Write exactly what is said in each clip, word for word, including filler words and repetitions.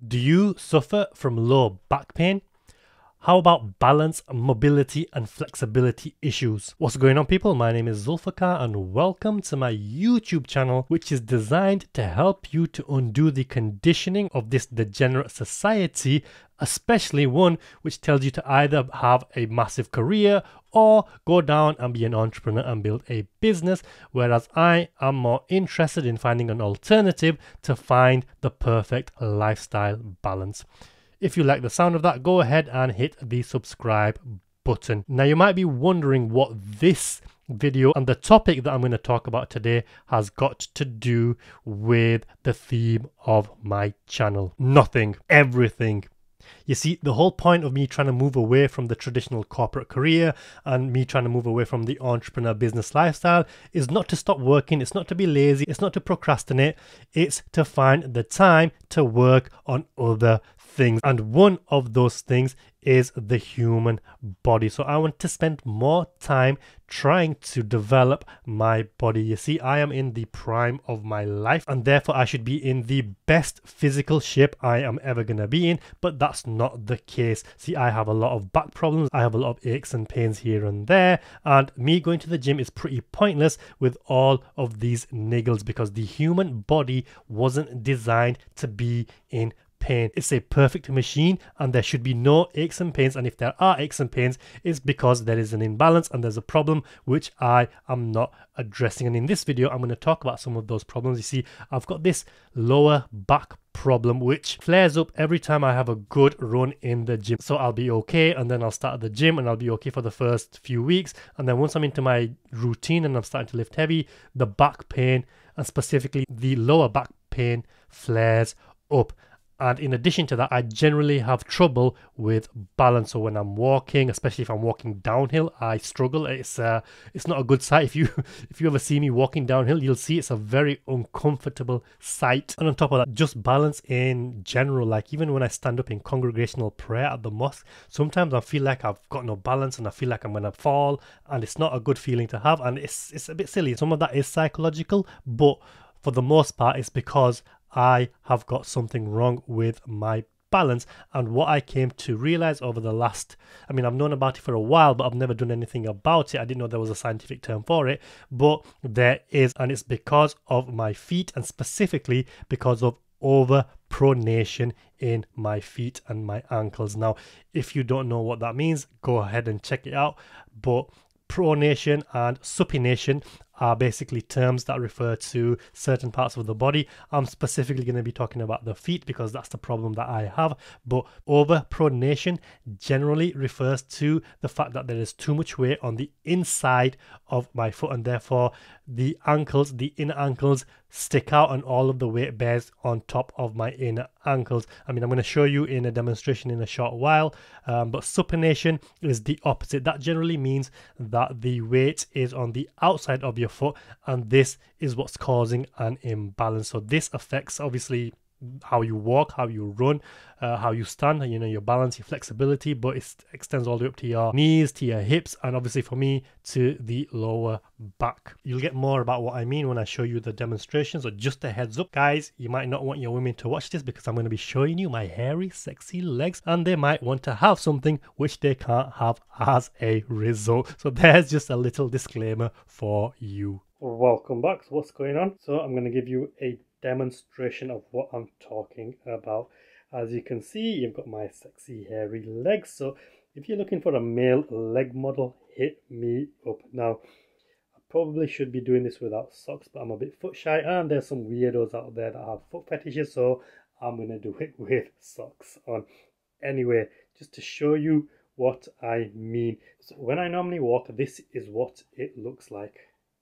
Do you suffer from low back pain? How about balance, mobility, and flexibility issues? What's going on, people? My name is Zulfikar, and welcome to my YouTube channel, which is designed to help you to undo the conditioning of this degenerate society, especially one which tells you to either have a massive career or go down and be an entrepreneur and build a business, whereas I am more interested in finding an alternative to find the perfect lifestyle balance. If you like the sound of that, go ahead and hit the subscribe button. Now, you might be wondering what this video and the topic that I'm going to talk about today has got to do with the theme of my channel. Nothing, everything. You see, the whole point of me trying to move away from the traditional corporate career and me trying to move away from the entrepreneur business lifestyle is not to stop working, it's not to be lazy, it's not to procrastinate, it's to find the time to work on other things. And one of those things is the human body. So I want to spend more time trying to develop my body. You see, I am in the prime of my life, and therefore I should be in the best physical shape I am ever going to be in, but that's not the case. See, I have a lot of back problems, I have a lot of aches and pains here and there, and me going to the gym is pretty pointless with all of these niggles, because the human body wasn't designed to be in pain. It's a perfect machine, and there should be no aches and pains, and if there are aches and pains, it's because there is an imbalance and there's a problem which I am not addressing. And in this video, I'm going to talk about some of those problems. You see, I've got this lower back problem which flares up every time I have a good run in the gym. So I'll be okay, and then I'll start at the gym and I'll be okay for the first few weeks, and then once I'm into my routine and I'm starting to lift heavy, the back pain, and specifically the lower back pain, flares up. And in addition to that, I generally have trouble with balance. So when I'm walking, especially if I'm walking downhill, I struggle. It's uh, it's not a good sight. If you if you ever see me walking downhill, you'll see it's a very uncomfortable sight. And on top of that, just balance in general. Like even when I stand up in congregational prayer at the mosque, sometimes I feel like I've got no balance and I feel like I'm gonna fall, and it's not a good feeling to have. And it's it's a bit silly. Some of that is psychological, but for the most part, it's because I have got something wrong with my balance. And what I came to realize over the last, I mean, I've known about it for a while, but I've never done anything about it. I didn't know there was a scientific term for it, but there is, and it's because of my feet, and specifically because of over-pronation in my feet and my ankles. Now, if you don't know what that means, go ahead and check it out. But pronation and supination are basically terms that refer to certain parts of the body. I'm specifically going to be talking about the feet because that's the problem that I have. But over-pronation generally refers to the fact that there is too much weight on the inside of my foot, and therefore the ankles, the inner ankles, stick out and all of the weight bears on top of my inner ankles. I mean, I'm going to show you in a demonstration in a short while, um, but supination is the opposite. That generally means that the weight is on the outside of your foot, and this is what's causing an imbalance. So this affects obviously how you walk, how you run, uh, how you stand, you know, your balance, your flexibility, but it extends all the way up to your knees, to your hips, and obviously for me to the lower back. You'll get more about what I mean when I show you the demonstrations. So just a heads up, guys, you might not want your women to watch this because I'm going to be showing you my hairy, sexy legs, and they might want to have something which they can't have as a result. So there's just a little disclaimer for you. Welcome back. So what's going on? So I'm going to give you a demonstration of what I'm talking about. As you can see, you've got my sexy hairy legs. So if you're looking for a male leg model, hit me up. Now, I probably should be doing this without socks, but I'm a bit foot shy, and there's some weirdos out there that have foot fetishes, so I'm gonna do it with socks on. Anyway, just to show you what I mean. So when I normally walk, this is what it looks like.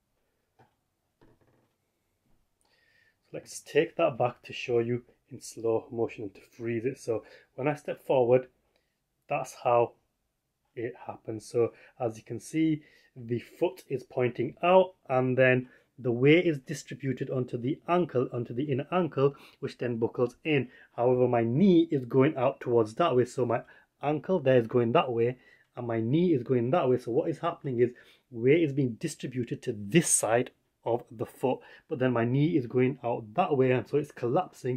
Let's take that back to show you in slow motion and to freeze it. So when I step forward, that's how it happens. So as you can see, the foot is pointing out, and then the weight is distributed onto the ankle, onto the inner ankle, which then buckles in. However, my knee is going out towards that way. So my ankle there is going that way, and my knee is going that way. So what is happening is weight is being distributed to this side of the foot, but then my knee is going out that way, and so it's collapsing,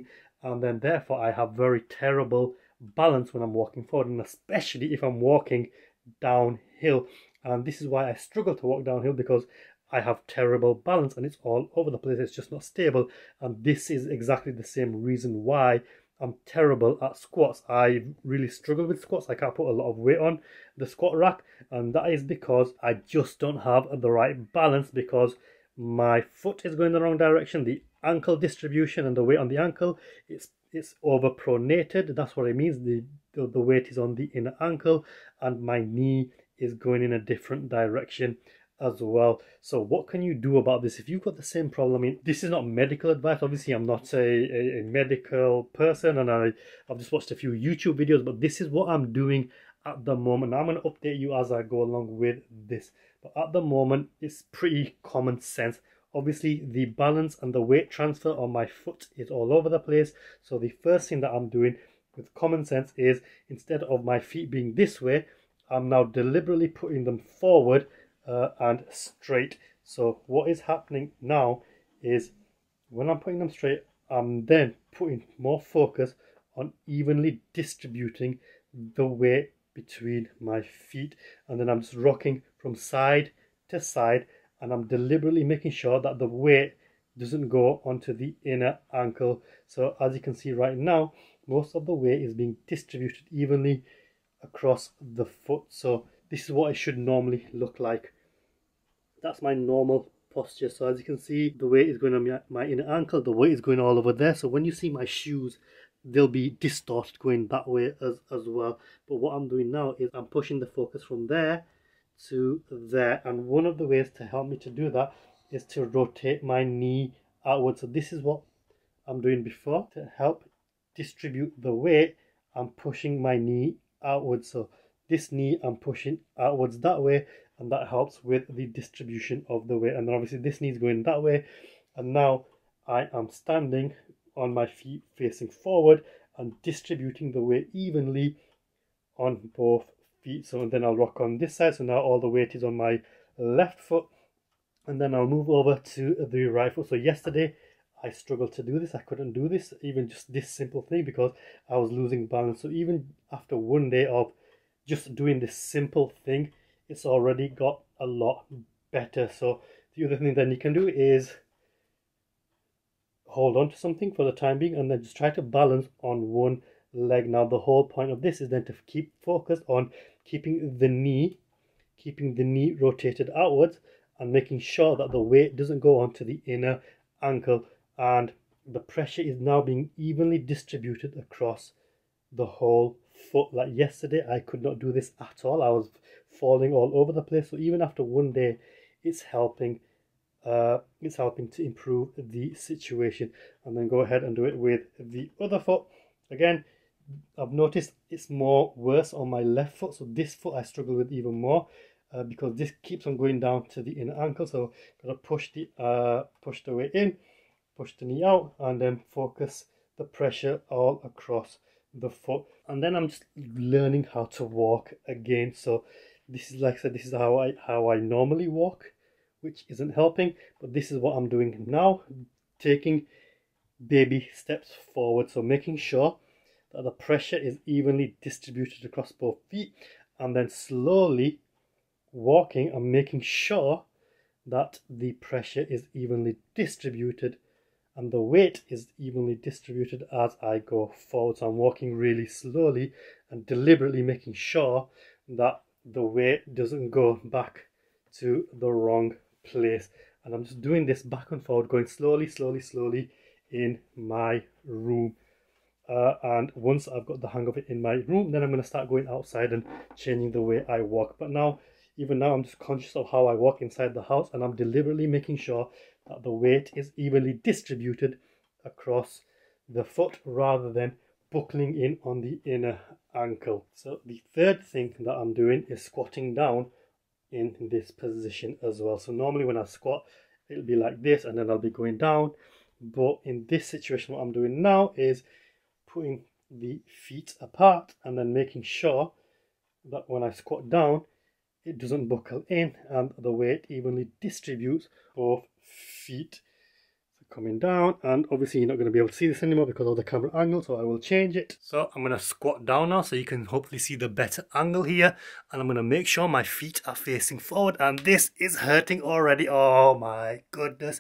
and then therefore I have very terrible balance when I'm walking forward, and especially if I'm walking downhill. And this is why I struggle to walk downhill, because I have terrible balance and it's all over the place. It's just not stable. And this is exactly the same reason why I'm terrible at squats. I really struggle with squats. I can't put a lot of weight on the squat rack, and that is because I just don't have the right balance, because my foot is going the wrong direction. The ankle distribution and the weight on the ankle, it's it's over-pronated. That's what it means. The, the the weight is on the inner ankle, and my knee is going in a different direction as well. So what can you do about this if you've got the same problem? I mean, this is not medical advice. Obviously, I'm not a, a, a medical person, and I, I've just watched a few YouTube videos, but this is what I'm doing at the moment. I'm going to update you as I go along with this. But at the moment, it's pretty common sense. Obviously, the balance and the weight transfer on my foot is all over the place. So the first thing that I'm doing with common sense is, instead of my feet being this way, I'm now deliberately putting them forward uh, and straight. So what is happening now is, when I'm putting them straight, I'm then putting more focus on evenly distributing the weight between my feet, and then I'm just rocking from side to side, and I'm deliberately making sure that the weight doesn't go onto the inner ankle. So as you can see right now, most of the weight is being distributed evenly across the foot. So this is what it should normally look like. That's my normal posture. So as you can see, the weight is going on my, my inner ankle, the weight is going all over there. So when you see my shoes, they'll be distorted going that way as, as well. But what I'm doing now is I'm pushing the focus from there to there, and one of the ways to help me to do that is to rotate my knee outwards. So this is what I'm doing before. To help distribute the weight, I'm pushing my knee outwards. So this knee I'm pushing outwards that way, and that helps with the distribution of the weight. And then obviously this knee is going that way, and now I am standing on my feet facing forward and distributing the weight evenly on both feet. So then I'll rock on this side, so now all the weight is on my left foot, and then I'll move over to the right foot. So yesterday I struggled to do this. I couldn't do this, even just this simple thing, because I was losing balance. So even after one day of just doing this simple thing, it's already got a lot better. So the other thing then you can do is hold on to something for the time being, and then just try to balance on one leg. Now the whole point of this is then to keep focused on keeping the knee keeping the knee rotated outwards, and making sure that the weight doesn't go onto the inner ankle, and the pressure is now being evenly distributed across the whole foot. Like yesterday, I could not do this at all. I was falling all over the place. So even after one day, it's helping uh it's helping to improve the situation. And then go ahead and do it with the other foot. Again, I've noticed it's more worse on my left foot. So this foot I struggle with even more, uh, because this keeps on going down to the inner ankle. So gotta push the uh push the weight in, push the knee out, and then focus the pressure all across the foot. And then I'm just learning how to walk again. So this is, like I said, this is how I how I normally walk, which isn't helping, but this is what I'm doing now, taking baby steps forward. So making sure that the pressure is evenly distributed across both feet, and then slowly walking and making sure that the pressure is evenly distributed and the weight is evenly distributed as I go forward. So I'm walking really slowly and deliberately making sure that the weight doesn't go back to the wrong place. And I'm just doing this back and forward, going slowly, slowly, slowly in my room. Uh, and once I've got the hang of it in my room, then I'm going to start going outside and changing the way I walk. But now, even now, I'm just conscious of how I walk inside the house, and I'm deliberately making sure that the weight is evenly distributed across the foot rather than buckling in on the inner ankle. So the third thing that I'm doing is squatting down in this position as well. So normally when I squat, it'll be like this, and then I'll be going down. But in this situation, what I'm doing now is putting the feet apart and then making sure that when I squat down, it doesn't buckle in and the weight evenly distributes both feet. So coming down, and obviously you're not going to be able to see this anymore because of the camera angle, so I will change it. So I'm going to squat down now so you can hopefully see the better angle here, and I'm going to make sure my feet are facing forward, and this is hurting already. Oh my goodness,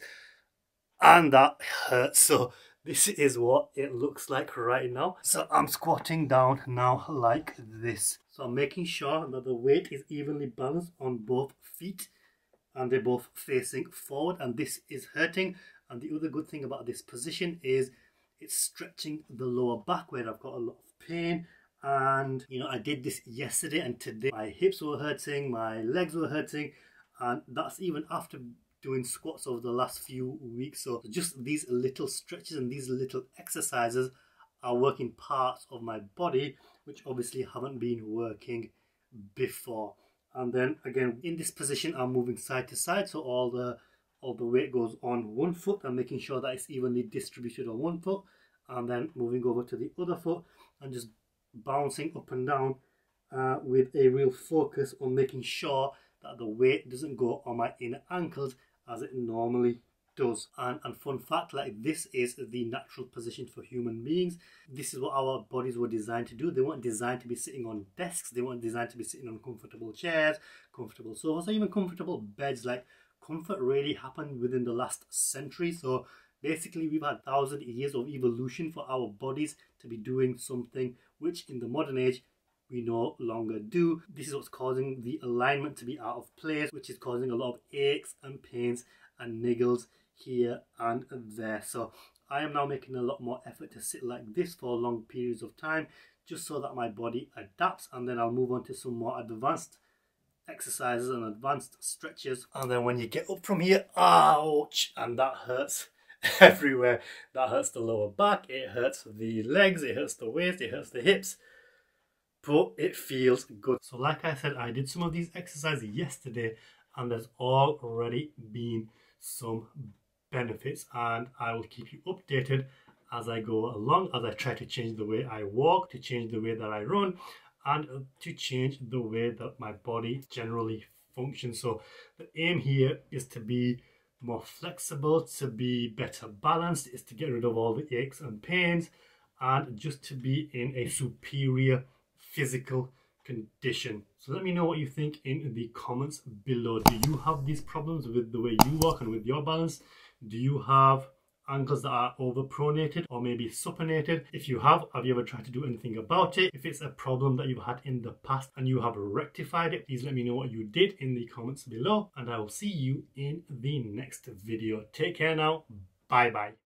and that hurts. So this is what it looks like right now. So I'm squatting down now like this. So I'm making sure that the weight is evenly balanced on both feet and they're both facing forward, and this is hurting. And the other good thing about this position is it's stretching the lower back where I've got a lot of pain. And you know, I did this yesterday and today my hips were hurting, my legs were hurting, and that's even after doing squats over the last few weeks. So just these little stretches and these little exercises are working parts of my body which obviously haven't been working before. And then again, in this position I'm moving side to side, so all the all the weight goes on one foot and making sure that it's evenly distributed on one foot, and then moving over to the other foot and just bouncing up and down uh, with a real focus on making sure that the weight doesn't go on my inner ankles as it normally does. And, and fun fact, like, this is the natural position for human beings. This is what our bodies were designed to do. They weren't designed to be sitting on desks. They weren't designed to be sitting on comfortable chairs, comfortable sofas, or even comfortable beds. Like, comfort really happened within the last century. So basically we've had thousand years of evolution for our bodies to be doing something which in the modern age we no longer do. This is what's causing the alignment to be out of place, which is causing a lot of aches and pains and niggles here and there. So I am now making a lot more effort to sit like this for long periods of time, just so that my body adapts, and then I'll move on to some more advanced exercises and advanced stretches. And then when you get up from here, ouch, and that hurts everywhere. That hurts the lower back, it hurts the legs, it hurts the waist, it hurts the hips, but it feels good. So like I said, I did some of these exercises yesterday and there's already been some benefits, and I will keep you updated as I go along, as I try to change the way I walk, to change the way that I run, and to change the way that my body generally functions. So the aim here is to be more flexible, to be better balanced, is to get rid of all the aches and pains, and just to be in a superior physical condition. So let me know what you think in the comments below. Do you have these problems with the way you walk and with your balance? Do you have ankles that are over-pronated or maybe supinated? If you have, have you ever tried to do anything about it? If it's a problem that you've had in the past and you have rectified it, please let me know what you did in the comments below, and I will see you in the next video. Take care now. Bye bye.